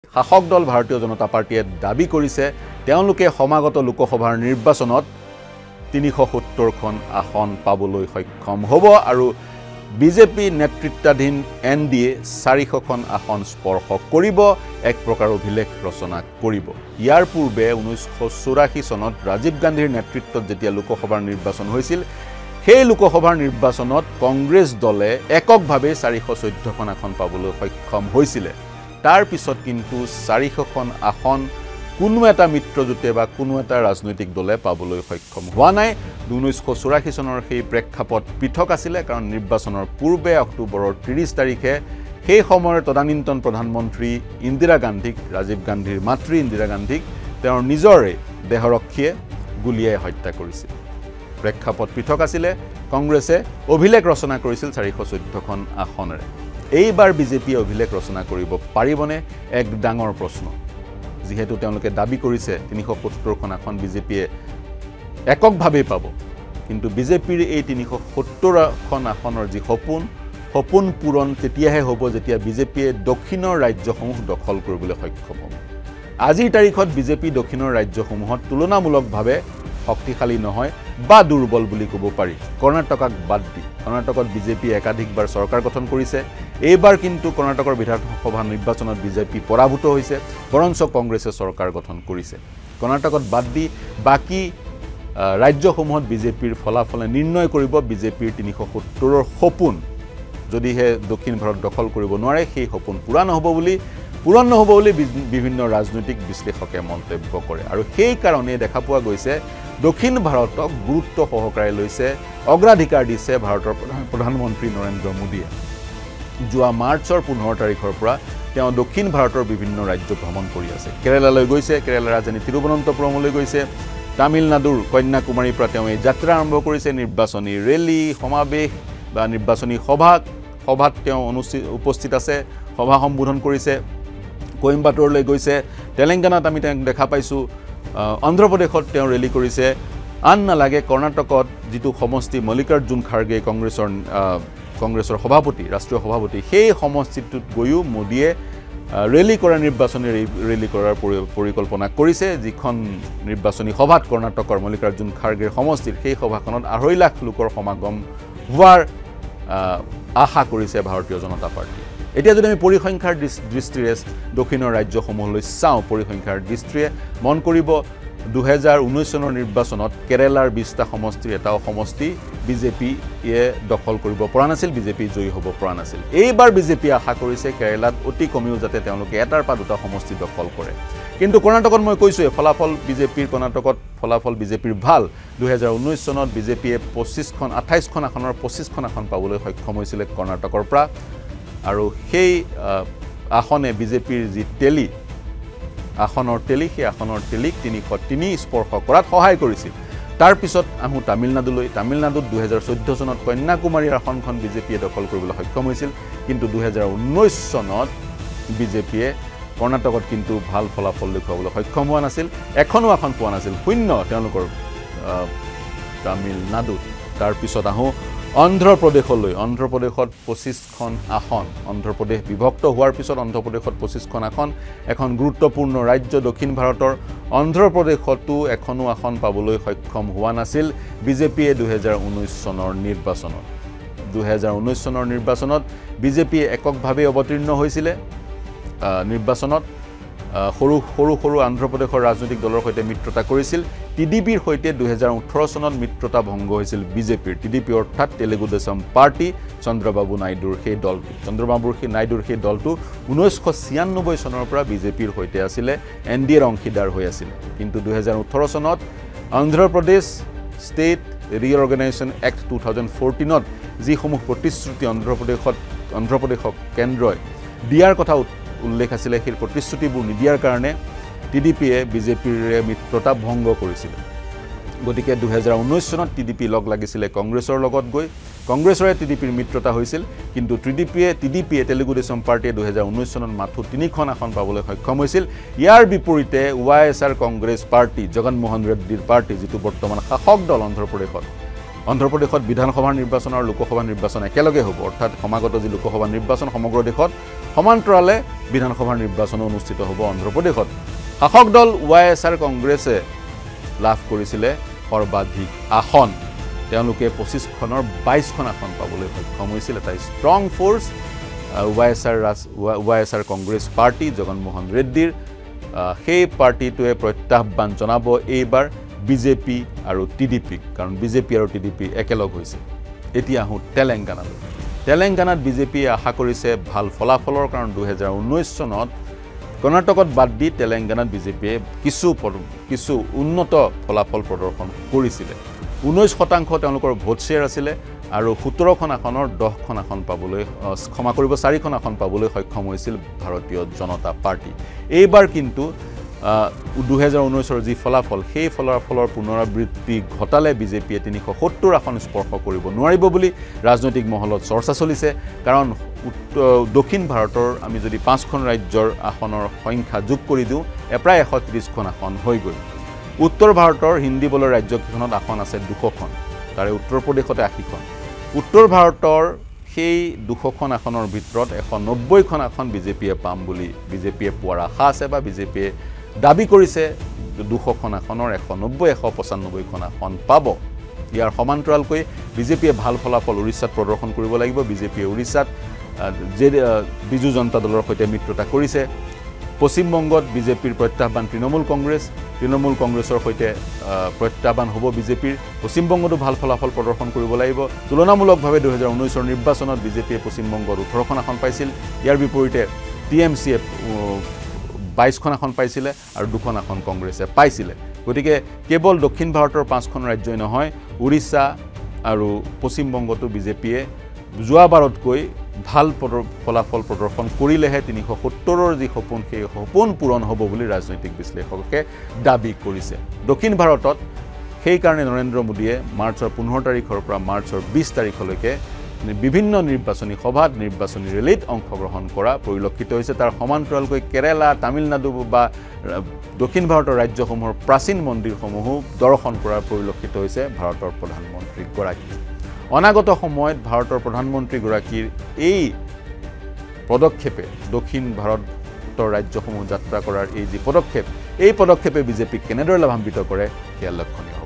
শাসক দল ভাৰতীয় জনতা পাৰ্টিয়ে দাবী কৰিছে তেওঁলোকে সমাগত লোকসভাৰ নিৰ্বাচনত 370খন আসন পাবলৈ সক্ষম হ'ব আৰু বিজেপি নেতৃত্বাধীন এনডিএ 400খন আসন স্পৰ্শ কৰিব এক প্ৰকাৰ অভিলেখ ৰচনা কৰিব ইয়াৰ পূৰ্বে 1984 চনত ৰাজীৱ গান্ধীৰ নেতৃত্বত যেতিয়া লোকসভাৰ নিৰ্বাচন হৈছিল সেই লোকসভাৰ নিৰ্বাচনত কংগ্ৰেছ দলে এককভাৱে 414খন আসন পাবলৈ সক্ষম হৈছিল তাৰ পিছত কিন্তু 400খন আসন কোনো এটা মিত্ৰজোঁটে বা কোনো এটা ৰাজনৈতিক দলে পাবলৈ সক্ষম হোৱা নাই 1984 চনৰ সেই প্ৰেক্ষাপট পৃথক আছিল কাৰণ নিৰ্বাচনৰ পূৰ্বে অক্টোবৰৰ 30 তাৰিখে সেই সময়ৰ তদানীন্তন প্ৰধানমন্ত্ৰী ইন্দিৰা গান্ধীক ৰাজীৱ গান্ধীৰ মাতৃ ইন্দিৰা গান্ধীক তেওঁৰ নিজৰে দেহৰক্ষীয়ে গুলিয়াই হত্যা কৰিছিল প্ৰেক্ষাপট পৃথক আছিল কংগ্ৰেছে অভিলেখ ৰচনা কৰিছিল 414খন আসনেৰে এইবাৰ বিজেপি অভিলেখ ৰচনা কৰিব পাৰিবনে এক ডাঙৰ প্ৰশ্ন যেহেতু তেওঁলোকে দাবী কৰিছে 370খন আসন বিজেপিয়ে এককভাৱে পাব কিন্তু বিজেপিৰ এই 370খন আসনৰ যি সপোন পূৰণ তেতিয়াহে হ'ব যেতিয়া বিজেপিয়ে দক্ষিণৰ ৰাজ্যসমূহ দখল কৰিবলৈ সক্ষম হ'ব আজিৰ তাৰিখত বিজেপি দক্ষিণৰ ৰাজ্যসমূহত তুলনামূলকভাৱে শক্তিশালী নহয় বা দুৰ্বল বুলি ক'ব পাৰি কৰ্ণাটকক বাদ দি কৰ্ণাটকত বিজেপি একাধিকবাৰ চৰকাৰ গঠন কৰিছে এইবাৰ কিন্তু কৰ্ণাটকৰ বিধানসভা নিৰ্বাচনত বিজেপি পৰাভূত হৈছে বৰঞ্চ কংগ্ৰেছে চৰকাৰ গঠন কৰিছে কৰ্ণাটকত বাদ দি বাকি ৰাজ্যসমূহত বিজেপিৰ ফলাফলে নিৰ্ণয় কৰিব বিজেপিৰ 370ৰ সপোন যদিহে দক্ষিণ ভাৰত দখল কৰিব নোৱাৰে সেই সপোন পূৰণ নহ'ব বুলি বিভিন্ন ৰাজনৈতিক বিশ্লেষকে মন্তব্য কৰে আৰু সেই কাৰণে দেখা পোৱা গৈছে দক্ষিণ ভাৰতক গুৰুত্ব সহকাৰে লৈছে অগ্ৰাধিকাৰ দিছে ভাৰতৰ প্ৰধানমন্ত্ৰী নৰেন্দ্ৰ মোদীয়ে যোৱা মাৰ্চৰ 15 তাৰিখৰ পৰা তেওঁ দক্ষিণ ভাৰতৰ বিভিন্ন ৰাজ্য ভ্ৰমণ কৰি আছে কেৰালালৈ গৈছে কেৰালাৰ ৰাজধানী তিৰুৱনন্তপুৰমলৈ গৈছে তামিলনাডুৰ কন্যাকুমাৰীৰ পৰা তেওঁ এই যাত্ৰা আৰম্ভ কৰিছে নিৰ্বাচনী ৰেলী সমাৱেশ বা নিৰ্বাচনী সভাত তেওঁ উপস্থিত আছে সভা সম্বোধন কৰিছে কোইম্বাটুৰলৈ গৈছে তেলেংগানাত আমি দেখা পাইছোঁ অন্ধ্ৰপ্ৰদেশত তেওঁ ৰেলী কৰিছে আন নালাগে কৰ্ণাটকত যিটো সমষ্টি মল্লিকাৰ্জুন খাৰ্গে কংগ্ৰেছৰ সভাপতি ৰাষ্ট্ৰীয় সভাপতি সেই সমষ্টিটোত গৈও মোদীয়ে নিৰ্বাচনী ৰেলী কৰাৰ পৰিকল্পনা কৰিছে যিখন নিৰ্বাচনী সভাত কৰ্ণাটকৰ মল্লিকাৰ্জুন খাৰ্গেৰ সমষ্টিৰ সেই সভাখনত 2.5 লাখ লোকৰ সমাগম হোৱাৰ আশা কৰিছে ভাৰতীয় জনতা পাৰ্টি এতিয়া যদি আমি পৰিসংখ্যাৰ দৃষ্টিৰে দক্ষিণৰ ৰাজ্যসমূহলৈ চাওঁ পৰিসংখ্যাৰ দৃষ্টিৰে মন কৰিব 2019 চনৰ নিৰ্বাচনত কেৰালাৰ 20টা সমষ্টিৰ এটাও সমষ্টি বিজেপিয়ে দখল কৰিব পৰা নাছিল বিজেপি জয়ী হ'ব পৰা নাছিল এইবাৰ বিজেপি আশা কৰিছে কেৰালাত অতি কমেও যাতে তেওঁলোকে এটাৰ পৰা দুটা সমষ্টি দখল কৰে কিন্তু কৰ্ণাটকত মই কৈছোঁ ফলাফল বিজেপিৰ ভাল 2019 চনত বিজেপিয়ে 28খন আসনৰ 25খন আসন পাবলৈ সক্ষম হৈছিল কৰ্ণাটকৰ পৰা আৰু সেই আসনে বিজেপিৰ যি আসনৰ তেলিক 303 স্পৰ্শ কৰাত সহায় কৰিছিল তাৰ পিছত আহোঁ তামিলনাডুত 2014 চনত কন্যাকুমাৰীৰ আসনখন বিজেপিয়ে দখল কৰিবলৈ সক্ষম হৈছিল কিন্তু 2019 চনত বিজেপিয়ে কৰ্ণাটকত কিন্তু ভাল ফলাফল দেখুৱাবলৈ সক্ষম হোৱা নাছিল এখনো আসন পোৱা নাছিল শূন্য তেওঁলোকৰ তামিলনাডুত তাৰ পিছত আহোঁ অন্ধ্ৰপ্ৰদেশত 25খন আসন অন্ধ্ৰপ্ৰদেশ বিভক্ত হোৱাৰ পিছত অন্ধ্ৰপ্ৰদেশত 25খন আসন এখন গুৰুত্বপূৰ্ণ ৰাজ্য দক্ষিণ ভাৰতৰ অন্ধ্ৰপ্ৰদেশতো এখনো আসন পাবলৈ সক্ষম হোৱা নাছিল বিজেপিয়ে 2019 চনৰ নিৰ্বাচনত বিজেপিয়ে এককভাৱে অৱতীৰ্ণ হৈছিল নিৰ্বাচনত সৰু অন্ধ্ৰপ্ৰদেশৰ ৰাজনৈতিক দলৰ সৈতে মিত্ৰতা কৰিছিল টিডিপিৰ সৈতে 2018 চনত মিত্ৰতা ভংগ হৈছিল বিজেপিৰ টিডিপি অৰ্থাৎ তেলেগু দেশম পাৰ্টি চন্দ্ৰবাবু নাইডুৰ সেই দলটো 1996 চনৰ পৰা বিজেপিৰ সৈতে আছিল এনডিএৰ অংশীদাৰ হৈ আছিল কিন্তু 2018 চনত অন্ধ্ৰপ্ৰদেশ ষ্টেট ৰিঅৰ্গেনাইজেশ্যন এক্ট 2014ত যিসমূহ প্ৰতিশ্ৰুতি অন্ধ্ৰপ্ৰদেশক কেন্দ্ৰই দিয়াৰ কথা উল্লেখ আছিল সেই প্ৰতিশ্ৰুতিবোৰ নিদিয়াৰ কাৰণে টিডিপিয়ে বিজেপিৰ মিত্ৰতা ভংগ কৰিছিল গতিকে 2019 চনত টিডিপি লগ লাগিছিল কংগ্ৰেছৰ লগত গৈ কংগ্ৰেছৰে টিডিপিৰ মিত্ৰতা হৈছিল কিন্তু টিডিপিয়ে তেলেগু দেশম পাৰ্টিয়ে 2019 চনত মাথো 3খন আসন পাবলৈ সক্ষম হৈছিল ইয়াৰ বিপৰীতে ওয়াইএসআৰ কংগ্ৰেছ পাৰ্টি জগনমোহন ৰেড্ডিৰ পাৰ্টি যিটো বৰ্তমান শাসক দল অন্ধ্ৰপ্ৰদেশত বিধানসভাৰ নিৰ্বাচন আৰু লোকসভা নিৰ্বাচন একেলগে হ'ব অৰ্থাৎ সমাগত যি লোকসভা নিৰ্বাচন সমগ্ৰ দেশত সমান্তৰালে বিধানসভাৰ নিৰ্বাচন অনুষ্ঠিত হ'ব অন্ধ্ৰপ্ৰদেশত শাসক দল YSR কংগ্ৰেছে লাভ কৰিছিলে সৰ্বাধিক আসন তেওঁলোকে 25খনৰ 22খন আসন পাবলৈ সক্ষম হৈছিল এটা strong force YSR Congress party Jaganmohan ৰেড্ডিৰ সেই পাৰ্টিটোৱে প্ৰত্যাহ্বান জনাব এইবাৰ বিজেপি আৰু টিডিপিক কাৰণ বিজেপি আৰু টিডিপি একেলগ হৈছে এতিয়া আহোঁ তেলেংগানাত বিজেপিয়ে আশা কৰিছে ভাল ফলাফলৰ কাৰণ 2019 চনত কৰ্ণাটকত বাদ দি তেলেংগানাত বিজেপিয়ে কিছু উন্নত ফলাফল প্ৰদৰ্শন কৰিছিলে 19% তেওঁলোকৰ ভোট শ্বেয়াৰ আছিলে আৰু 17খন আসনৰ 10খন আসন পাবলৈ ক্ষমা কৰিব 4খন আসন পাবলৈ সক্ষম হৈছিল ভাৰতীয় জনতা পাৰ্টি এইবাৰ কিন্তু 2019ৰ যি ফলাফল সেই ফলাফলৰ পুনৰাবৃত্তি ঘটালে বিজেপিয়ে 370 আসন স্পৰ্শ কৰিব নোৱাৰিব বুলি ৰাজনৈতিক মহলত চৰ্চা চলিছে কাৰণ দক্ষিণ ভাৰতৰ আমি যদি 5খন ৰাজ্যৰ আসনৰ সংখ্যা যোগ কৰি দিওঁ প্ৰায় 130খন আসন হৈ গ'ল উত্তৰ ভাৰতৰ হিন্দী বলৰ ৰাজ্যকেইখনত আসন আছে 200খন তাৰে উত্তৰ প্ৰদেশতে 80খন উত্তৰ ভাৰতৰ সেই 200খন আসনৰ ভিতৰত 190খন আসন বিজেপিয়ে পাম বুলি বিজেপিয়ে পোৱাৰ আশা আছে বা বিজেপিয়ে দাবী কৰিছে 200খন আসনৰ 190-195খন আসন পাব ইয়াৰ সমান্তৰালকৈ বিজেপিয়ে ভাল ফলাফল উৰিষ্যাত প্ৰদৰ্শন কৰিব লাগিব বিজেপিয়ে উৰিষ্যাত যে বিজু জনতা দলৰ সৈতে মিত্ৰতা কৰিছে পশ্চিমবংগত বিজেপিৰ প্ৰত্যাহ্বান তৃণমূল কংগ্ৰেছৰ সৈতে প্ৰত্যাহ্বান হ'ব বিজেপিৰ পশ্চিমবংগতো ভাল ফলাফল প্ৰদৰ্শন কৰিব লাগিব তুলনামূলকভাৱে 2019ৰ নিৰ্বাচনত বিজেপিয়ে পশ্চিমবংগত 18খন আসন পাইছিল ইয়াৰ বিপৰীতে টিএমচিয়ে 22খন আসন পাইছিলে আৰু 2খন আসন কংগ্ৰেছে পাইছিলে গতিকে কেৱল দক্ষিণ ভাৰতৰ 5খন ৰাজ্যই নহয় উৰিষ্যা আৰু পশ্চিমবংগতো বিজেপিয়ে যোৱাবাৰতকৈ ভাল ফলাফল প্ৰদৰ্শন কৰিলেহে 370ৰ যি সপোন সেই সপোন পূৰণ হ'ব বুলি ৰাজনৈতিক বিশ্লেষকে দাবী কৰিছে দক্ষিণ ভাৰতত সেই কাৰণে নৰেন্দ্ৰ মোদীয়ে মাৰ্চৰ 15 তাৰিখৰ পৰা মাৰ্চৰ 20 তাৰিখলৈকে বিভিন্ন নিৰ্বাচনী সভাত নিৰ্বাচনী ৰেলীত অংশগ্ৰহণ কৰা পৰিলক্ষিত হৈছে তাৰ সমান্তৰালকৈ কেৰালা তামিলনাডু বা দক্ষিণ ভাৰতৰ ৰাজ্যসমূহৰ প্ৰাচীন মন্দিৰসমূহো দৰ্শন কৰাৰ পৰিলক্ষিত হৈছে ভাৰতৰ প্ৰধানমন্ত্ৰী গৰাকী অনাগত সময়ত ভাৰতৰ প্ৰধানমন্ত্ৰী গৰাকীৰ এই পদক্ষেপে দক্ষিণ ভাৰতৰ ৰাজ্যসমূহ যাত্ৰা কৰাৰ এই যি পদক্ষেপে বিজেপিক কেনেদৰে লাভান্বিত কৰে সেয়া লক্ষণীয়